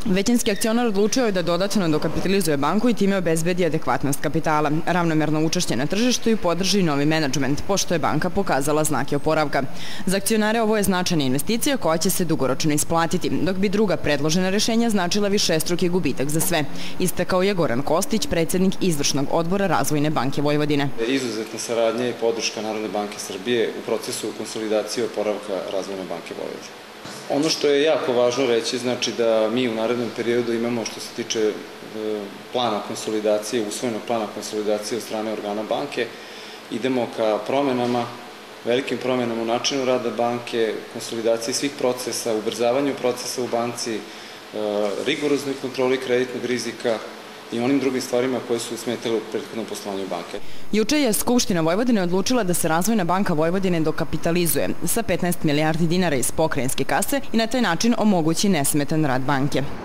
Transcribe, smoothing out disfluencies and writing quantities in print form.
Većinski akcionar odlučio je da dodatno dokapitalizuje banku i time obezbedi adekvatnost kapitala, ravnomerno učešće na tržištu i podrži novi menadžment, pošto je banka pokazala znake oporavka. Za akcionare ovo je značajna investicija koja će se dugoročno isplatiti, dok bi druga predložena rešenja značila višestruki gubitak za sve, istakao je Goran Kostić, predsjednik izvršnog odbora Razvojne banke Vojvodine. Izuzetna saradnja i podrška Narodne banke Srbije u procesu konsolidacije oporavka Razvojne banke Vojvodine. Ono što je jako važno reći, znači da mi u narednom periodu imamo, što se tiče plana konsolidacije, usvojenog plana konsolidacije od strane organa banke, idemo ka promenama, velikim promenama u načinu rada banke, konsolidaciji svih procesa, ubrzavanju procesa u banci, rigoroznoj kontroli kreditnog rizika i onim drugim stvarima koje su smetale u prethodnom poslovanju banke. Juče je Skupština Vojvodine odlučila da se Razvojna banka Vojvodine dokapitalizuje sa 15 milijardi dinara iz pokrajinske kase i na taj način omogući nesmetan rad banke.